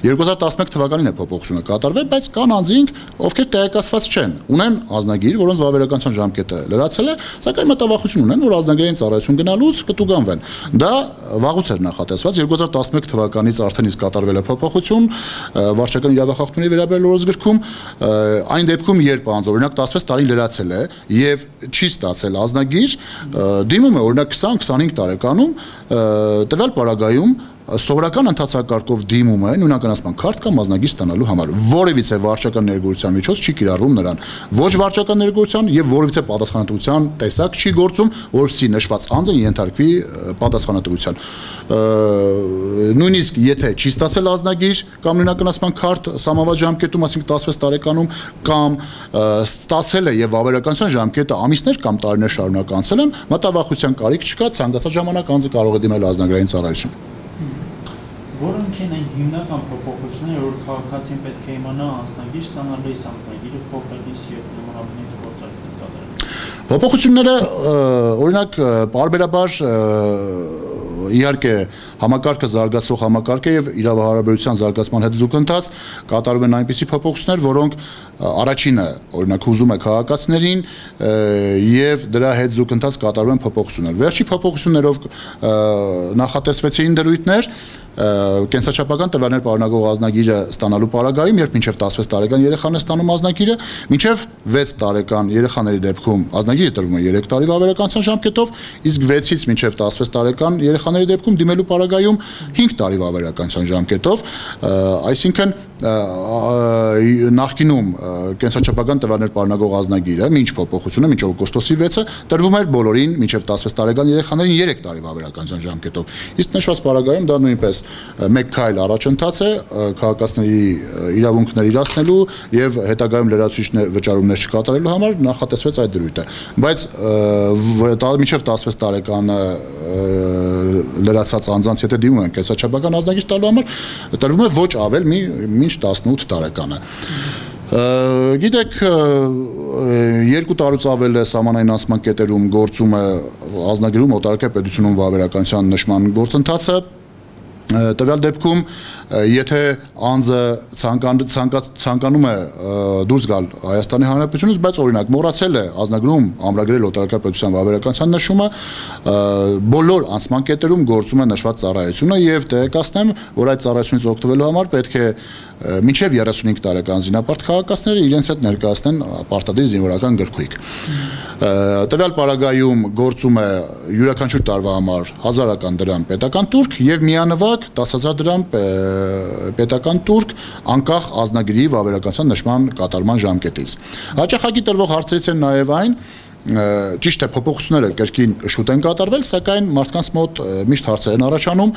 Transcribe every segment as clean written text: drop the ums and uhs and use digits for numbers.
2011 թվականին է փոփոխությունը կատարվել, բայց կան անձինք, ովքեր տեղեկացված չեն, ունեն ազնագիր, որոնց վավերականության ժամկետը լրացել է, սակայն մտավախություն ունեն, որ ազնագրային ծառայություն գնալուց կտուգանվեն։ Դա վաղուց էր նախատեսված, 2011 թվականից արդեն իսկ կատարվել է փոփոխություն վարչական իրավախախտումների վերաբերյալ օրենսգրքում, այն դեպքում, երբ անձ օրինակ 16 տարին լրացել է եւ չի ստացել ազնագիր, դիմում է օրինակ 20-25 տարեկանում տվյալ պարագայում սովորական ընթացակարգով դիմում է նույնականացման քարտ կամ ազնագիր ստանալու համար։ Որևիցե վարչական ներգործության միջոց չի կիրառվում նրան։ Ոչ վարչական ներգործության եւ որևիցե պատասխանատվության տեսակ չի գործում, որովհետեւ նշված անձը ենթարկվի պատասխանատվության։ Նույնիսկ եթե չի ստացել ազնագիր կամ նույնականացման քարտ սահմանված ժամկետում, ասենք 16 տարեկանում, կամ ստացել է եւ վավերականության ժամկետը ամիսներ կամ տարիներ շարունակ անցել են, մտավախության կարիք չկա, ցանկացած ժամանակ անձը կարող է դիմել ազնագրային ծառայություն։ Որոնք են այն հիմնական փոփոխությունները, որ քաղաքացին պետք է իմանա անձնագիր ստանալիս, անձնագիրը փոխելիս եւ նմանատիպ գործառույթ կատարելիս։ Փոփոխությունները օրինակ պարբերաբար իհարկե համակարգը զարգացող համակարգ է եւ իրավահարաբերության զարգացման հետ զուգընթաց կատարվում են այնպիսի փոփոխություններ, որոնք առաջինը օրինակ հուզում է քաղաքացիներին եւ դրա հետ զուգընթաց կատարվում են փոփոխություններ։ Վերջի փոփոխություններով նախատեսվեցին դրույթներ կենսաչափական տվյալներ պարունակող ազնագիրը ստանալու պարագայում, երբ մինչև 16 տարեկան երեխան է ստանում ազնագիրը, մինչև 6 տարեկան երեխաների դեպքում ազնագիրը տրվում է 3 տարի վավերականության ժամկետով, իսկ 6-ից մինչև 16 տարեկան երեխաների դեպքում դիմելու պարագայում 5 տարի վավերականության ժամկետով, այսինքն նախկինում կենսաչափական տվյալներ պարունակող ազնագիրը մինչ փոփոխությունը, մինչ օգոստոսի 6-ը տրվում էր բոլորին մինչև 16 տարեկան երեխաներին 3 տարի վավերականության ժամկետով։ Իսկ նշված պարագայում դա նույնպես մեկ քայլ առաջընթաց է քաղաքացիների իրավունքներ իրացնելու եւ հետագայում լրացուցիչ վճարումներ չկատարելու համար նախատեսվեց այդ դրույթը, բայց մինչև 16 տարեկան լրացած անձանց եթե դիմում են կենսաչափական ազնագիր տալու համար տրվում է ոչ ավել մինչ 18 տարեկանը։ Գիտեք, 2 տարուց ավել է սահմանային անցման կետերում գործում է ազնագրում օտարակյա պետությունում վավերականության նշման գործընթացը։ Տվյալ դեպքում եթե անձը ցանկանում է դուրս գալ Հայաստանի Հանրապետությունից, բայց օրինակ մոռացել է ազնագրում ամրագրել օտարակյա պետության վավերականության նշումը, բոլոր անցման կետերում գործում է նշված ծառայությունը եւ տեղեկացնեմ, որ այդ ծառայությունից օգտվելու համար պետք է մինչև 35 տարեկան զինապարտ քաղաքացիները իրենց հետ ներկայացնեն պարտադիր զինվորական գրքույկ։ Տվյալ պարագայում գործում է յուրաքանչյուր տարվա համար 1000 դրամ պետական տուրք եւ միանվագ 10000 դրամ պետական տուրք անկախ ազնագրի վավերականության նշման կատարման ժամկետից։ Հաճախակի տրվող հարցերից են նաեւ այն ճիշտ է փոփոխությունները կրկին շուտ են կատարվել, սակայն մարդկանց մոտ միշտ հարցեր են առաջանում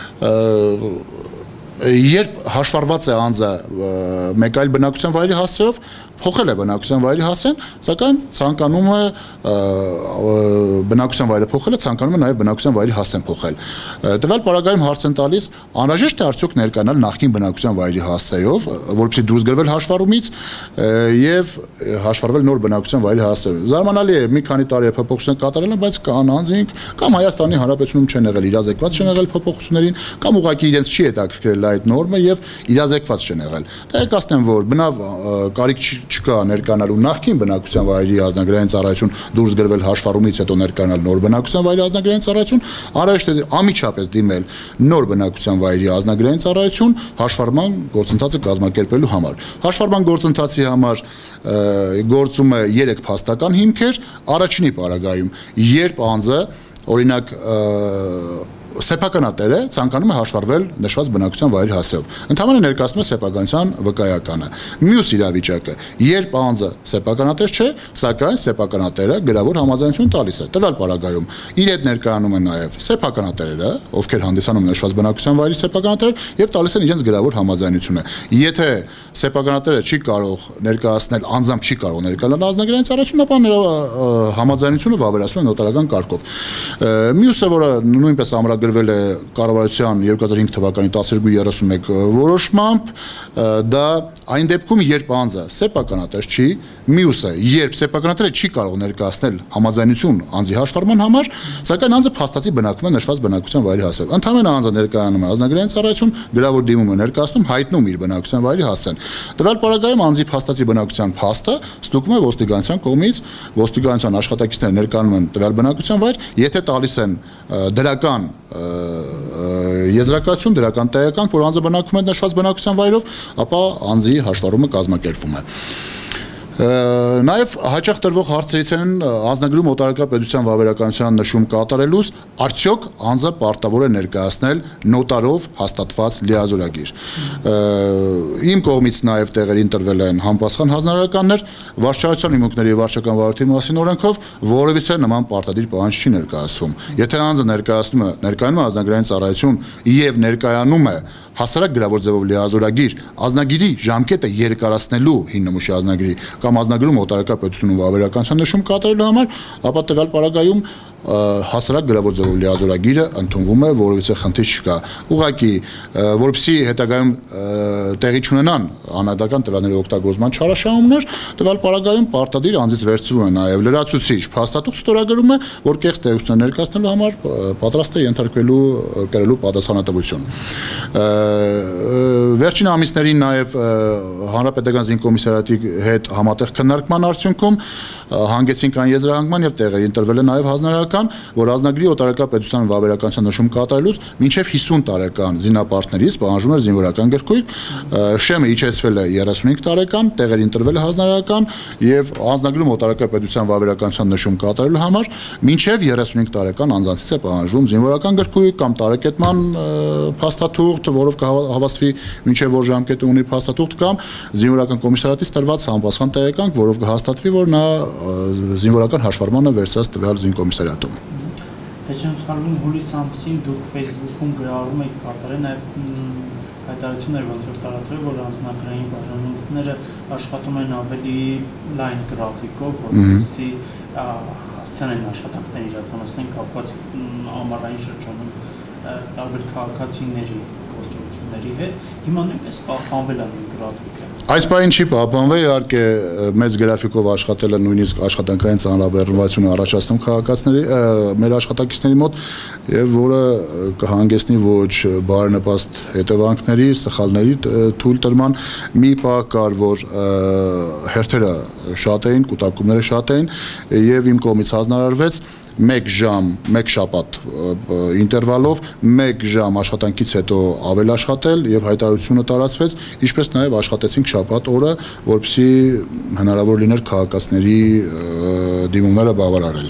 երբ հաշվառված է անձը մեկ այլ բնակության վայրի հասցեով, փոխել է բնակության վայրի հասցեն, սակայն ցանկանում է բնակության վայրը փոխել է, ցանկանում է նաև բնակության վայրի հասցեն փոխել։ Տվյալ պարագայում հարց են տալիս, անհրաժեշտ է արդյոք ներկայանալ նախկին բնակության վայրի հասցեով, որպեսզի դուրս գրվել հաշվառումից եւ հաշվառվել նոր բնակության վայրի հասցեով։ Զարմանալի է, մի քանի տարի է փոփոխություն կատարել են, բայց կան անձինք կամ Հայաստանի Հանրապետությունում չեն եղել, իրազեկված չեն եղել փոփոխություններին, կամ ուղղակի իրենց չի հետաքրքրել այդ նորմը եւ իրազեկված չեն եղել։ Տեղեկացնեմ, որ բնավ կարիք չկա ներկանալու նախկին բնակության վայրի ազնագրային ծառայություն դուրս գրվել հաշվառումից հետո ներկանալ նոր բնակության վայրի ազնագրային ծառայություն, անհրաժեշտ է անմիջապես դիմել նոր բնակության վայրի ազնագրային ծառայություն հաշվառման գործընթացը կազմակերպելու համար։ Հաշվառման գործընթացի համար գործում է 3 փաստական հիմքեր, առաջինի պարագայում, երբ անձը օրինակ սեփականատեր է, ցանկանում է հաշվառվել նշված բնակության վայրի հասցեով։ Ընդհանրապես ներկայացնում է սեփականության վկայականը։ Մյուս իրավիճակը, երբ անձը սեփականատեր չէ, սակայն սեփականատերը գրավոր համաձայնություն տալիս է։ Տվյալ պարագայում իր հետ ներկայանում են նաև սեփականատերերը, ովքեր հանդիսանում նշված բնակության վայրի սեփականատեր եւ տալիս են իրենց գրավոր համաձայնությունը։ Եթե սեփականատերը չի կարող ներկայացնել, անձամբ չի կարող ներկայանալ ազնագրային ծառայություն, ապա նրա համաձայնությունը վավերացնում է նոտարական կարգով։ Մյուսը, որը նույնպես ամրագրել ստորագրվել է կառավարության 2005 թվականի 1231 որոշմամբ, դա այն դեպքում, երբ անձը սեփականատեր չի, մյուսը, երբ սեփականատերը չի կարող ներկայացնել համաձայնություն անձի հաշվառման համար, սակայն անձը փաստացի բնակվում է նշված բնակության վայրի հասցեով։ Ընդհանրապես անձը ներկայանում է ազնագրային ծառայություն, գրավոր դիմում է ներկայացնում, հայտնում իր բնակության վայրի հասցեն։ Տվյալ պարագայում անձի փաստացի բնակության փաստը ստուգվում է ոստիկանության կողմից, ոստիկանության աշխատակիցները ներկայանում են տվյալ բնակության վայր, եթե տալիս են դրական եզրակացություն, դրական տեղեկանք, որ անձը բնակվում է նշված բնակության վայրով, ապա անձի հաշվառումը կազմակերպվում է։ Նաև հաճախ տրվող հարցերից են անձնագրում օտարերկրյա պետության վավերականության նշում կատարելուց արդյոք անձը պարտավոր է ներկայացնել նոտարով հաստատված լիազորագիր։ Իմ կողմից նաև տեղերին տրվել են համապատասխան հանձնարարականներ վարչարության հիմունքների եւ վարչական վարորդի մասին օրենքով, որովհետեւ նման պարտադիր պահանջ չի ներկայացվում։ Եթե անձը ներկայանում է ազնագրային ծառայություն եւ ներկայանում է հասարակ գրավոր ձևով լիազորագիր, ազնագիրի ժամկետը երկարացնելու հիմնամուշի ազնագրի կամ ազնագրում օտարերկրյա պետությունում վավերականության նշում կատարելու համար, ապա տվյալ պարագայում հասարակ գրավոր ձևով լիազորագիրը ընդունվում է, որովհետեւ խնդիր չկա։ Ուղղակի, որպեսզի հետագայում տեղի չունենան անհատական տվյալների օգտագործման չարաշահումներ, տվյալ պարագայում պարտադիր անձից վերցվում է նաև լրացուցիչ փաստաթուղթ ստորագրում է, որ կեղծ տեղեկություն ներկայացնելու համար պատրաստ է ենթարկվելու կրելու պատասխանատվություն։ Վերջին ամիսներին նաև Հանրապետական զինկոմիսարիատի հետ համատեղ քննարկման արդյունքում հանգեցինք այն եզրահանգման եւ տեղերին տրվել է նաև հանձնարարական, որ ազնագրի օտարերկրյա պետության վավերականության նշում կատարելուց մինչև 50 տարեկան զինապարտներից պահանջվում է զինվորական գրքույկ, շեմը իջեցվել է 35 տարեկան, տեղերին տրվել է հանձնարարական եւ ազնագրում օտարերկրյա պետության վավերականության նշում կատարելու համար մինչև 35 տարեկան անձանցից է պահանջվում զինվորական գրքույկ կամ տարեկետման փաստաթուղթ, որով կհավաստվի մինչև որ ժամկետը ունի փաստաթուղթ կամ զինվորական կոմիսարիատից տրված համապատասխան տեղեկանք, որով կհաստատվի, որ նա զինվորական հաշվառմանը վերցած տվյալ զինկոմիսարիատում։ Թե չեմ սխալվում, հուլիս ամսին դուք Facebook-ում գրառում եք կատարել նաև հայտարարություններ, ոնց որ տարածվել, որ անձնագրային բաժանումները աշխատում են ավելի լայն գրաֆիկով, որպեսզի հասցնեն աշխատանքներ իրականացնեն կապված ամառային շրջանում տարբեր քաղաքացիների գործողությունների հետ։ Հիմա նույնպես պահպանվել է գրաֆիկը։ Այս բանը չի պահպանվել, իհարկե մեծ գրաֆիկով աշխատելը նույնիսկ աշխատանքային ծանրաբեռնվածություն առաջացնում քաղաքացիների, մեր աշխատակիցների մոտ եւ որը կհանգեցնի ոչ բարենպաստ հետևանքների, սխալների թույլատրման։ Մի բան կար, որ հերթերը շատ էին, կուտակումները շատ էին եւ իմ կողմից հանձնարարվեց 1 ժամ, 1 շաբաթ ինտերվալով 1 ժամ աշխատանքից հետո ավել աշխատել եւ հայտարարությունը տարածվեց, ինչպես նաեւ աշխատեցինք շաբաթ օրը, որպեսզի հնարավոր լիներ քաղաքացիների դիմումները բավարարել։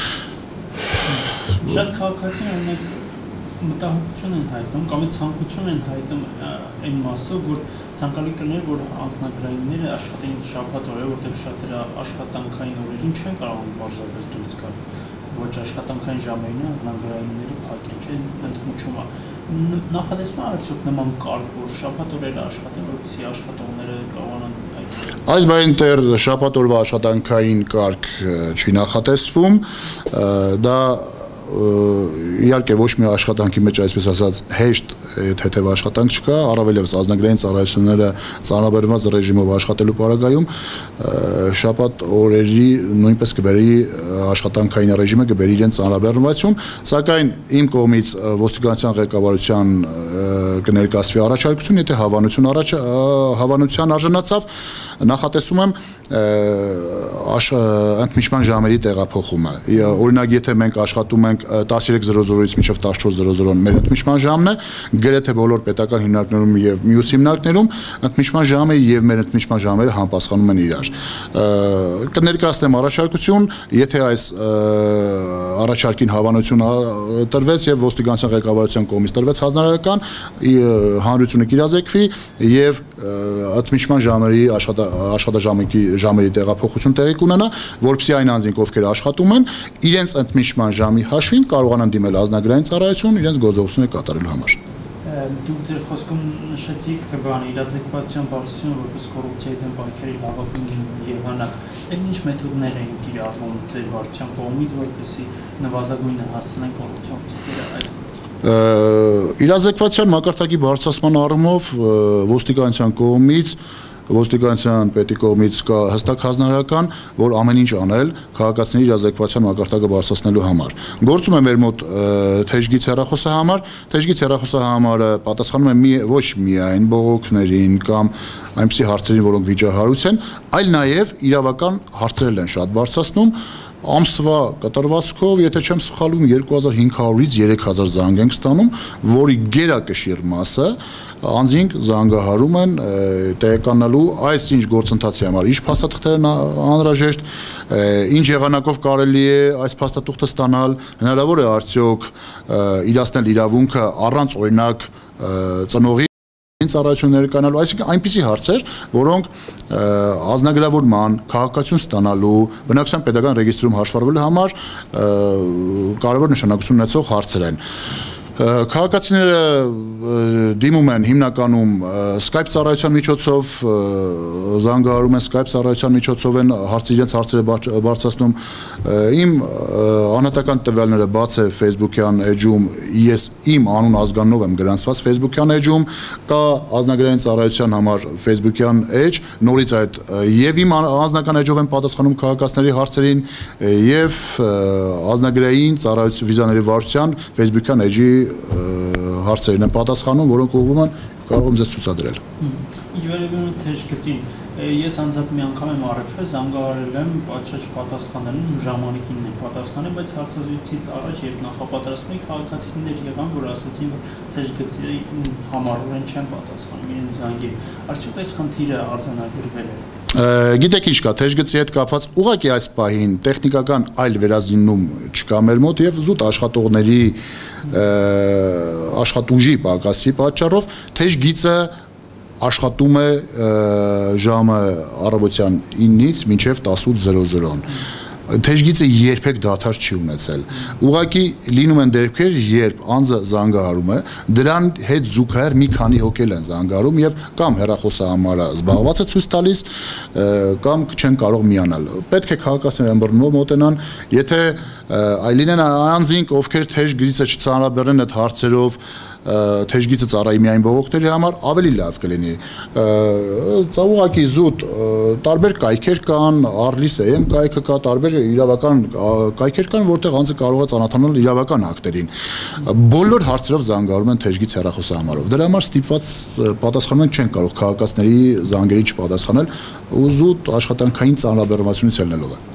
Շատ քաղաքացիներ ունենք մտահոգություն են հայտնում կամ ցանկություն են հայտնում այն մասով, որ ցանկալի կլիներ, որ անձնագրայինները աշխատեն շաբաթ օրը, որտեղ շատերը աշխատանքային օրերին չեն կարող բարձրապես դուրս գալ։ Ոչ աշխատանքային ժամերին անձնագրայինները փակ են, ընդմիջումը։ Նախադեсում արդյոք նման կարգ, որ շաբաթ օրերը աշխատեն, որպեսզի աշխատողները կարողանան Այս բային տեր շաբաթ օրվա աշխատանքային կարգ չի նախատեսվում, դա իհարկե ոչ մի աշխատանքի մեջ այսպես ասած հեշտ թեթև աշխատանք չկա, առավել եւս ազնագրային ծառայությունները ծանրաբեռնված ռեժիմով աշխատելու պարագայում շաբաթ օրերի նույնպես կբերի աշխատանքային ռեժիմը կբերի իրենց ծանրաբեռնվածություն, սակայն իմ կողմից ոստիկանության ղեկավարության կներկայացվի առաջարկություն, եթե հավանության արժանացավ, նախատեսում եմ ընդմիջման ժամերի տեղափոխումը։ Օրինակ, եթե մենք աշխատում ենք 13:00-ից մինչև 14:00 մեր ընդմիջման ժամն է, գրեթե բոլոր պետական հիմնարկներում եւ մյուս հիմնարկներում ընդմիջման ժամը եւ մեր ընդմիջման ժամերը համապատասխանում են իրար։ Կներկայացնեմ առաջարկություն, եթե այս առաջարկին հավանություն տրվեց եւ ոստիկանության ղեկավարության կողմից տրվեց հանրահայական, հանրությունը կիրազեկվի եւ ընդմիջման ժամերի ժամերի տեղափոխություն տեղի կունենա, որպեսզի այն անձինք, ովքեր աշխատում են, իրենց ընդմիջման ժամի հաշվին կարողանան դիմել ազնագրային ծառայություն իրենց գործողությունները կատարելու համար։ Դուք ձեր խոսքում նշեցիք իրազեկվածության բարձրությունը որպես կոռուպցիայի դեմ պայքարի լավագույն եղանակ։ Այդ ինչ մեթոդներ են կիրառվում ձեր վարչության կողմից, որպեսզի նվազագույնը հասցնեն կոռուպցիոն ռիսկերը այս Իրազեկվածության մակարդակի բարձրացման առումով ոստիկանության կողմից ոստիկանության պետի կողմից կա հստակ հանրահարական, որ ամեն ինչ անել քաղաքացիների իրազեկվածության մակարդակը բարձրացնելու համար։ Գործում է մեր մոտ թեժգից հեռախոսահամար, թեժգից հեռախոսահամարը պատասխանում է ոչ միայն բողոքներին կամ այնպիսի հարցերին, որոնք վիճահարույց են, այլ նաև իրավական հարցերել են շատ բարձրացնում։ Ամսվա կտրվածքով, եթե չեմ սխալվում, 2500-ից 3000 զանգ ենք ստանում, որի գերակշիռ մասը անձինք զանգահարում են տեղեկանալու այս ինչ գործընթացի համար, ինչ փաստաթղթեր են անհրաժեշտ, ինչ եղանակով կարելի է այս փաստաթուղթը ստանալ, հնարավոր է արդյոք իրացնել իրավունքը առանց օրինակ ծնողի ծառայություններ կանալու, այսինքն այնպիսի հարցեր, որոնք ազնագրավորման, քաղաքացիություն ստանալու, բնակչության պետական ռեգիստրում հաշվառվելու համար կարևոր նշանակություն ունեցող հարցեր են։ Քաղաքացիները դիմում են հիմնականում Skype ծառայության միջոցով, զանգահարում են Skype ծառայության միջոցով են իրենց հարցերը բարձրացնում։ Իմ անհատական տվյալները բաց է Facebook-յան էջում, ես իմ անուն ազգանունով եմ գրանցված Facebook-յան էջում, կա ազնագրային ծառայության համար Facebook-յան էջ, նորից այդ եւ իմ անձնական էջով եմ պատասխանում քաղաքացիների հարցերին եւ ազնագրային ծառայության վիզաների վարչության Facebook-յան էջի հարցերին են պատասխանում, որոնք ուղղվում են, կարող եմ ձեզ ցուցադրել։ Ինչ վերաբերում է թեժգծին, ես անձամբ մի անգամ եմ առաջվա զանգահարել եմ, պատշաճ պատասխանել ժամանակին եմ պատասխանել, բայց հարցազրույցից առաջ երբ նախապատրաստում էի քաղաքացիներ եղան, որ ասացին, որ թեժգծի համառորեն չեն պատասխանում իրենց զանգին։ Արդյոք այս խնդիրը արձանագրվել է։ Գիտեք ինչ կա, թեժգծի հետ կապված ուղղակի այս պահին տեխնիկական այլ վերազինում չկա մեր մոտ եւ զուտ աշխատողների աշխատուժի պակասի պատճառով թեժգիծը աշխատում է ժամը առավոտյան 9-ից մինչև 18:00-ն։ Թեժգիծը երբեք դադար չի ունեցել։ Ուղղակի լինում են դեպքեր, երբ անձը զանգահարում է, դրան հետ զուգահեռ մի քանի հոգել են զանգահարում եւ կամ հեռախոսահամարը զբաղված է ցույց տալիս, կամ չեն կարող միանալ։ Պետք է քաղաքացիները ըմբռնումով մոտենան, եթե լինեն անձինք, ովքեր թեժգիծը չծանրաբեռնեն այդ հարցերով, թեժգիծը ծառայի միայն բողոքների համար, ավելի լավ կլինի։ Ուղղակի զուտ տարբեր կայքեր կան, Arlis.am կայքը կա, տարբեր իրավական կայքեր կան, որտեղ անձը կարող է ծանոթանալ իրավական ակտերին։ Բոլոր հարցերով զանգահարում են թեժգից հեռախոսահամարով։ Դրա համար ստիպված պատասխանում են, չեն կարող քաղաքացիների զանգերին չպատասխանել, ու զուտ աշխատանքային ծանրաբեռնվածությունից ելնելով է։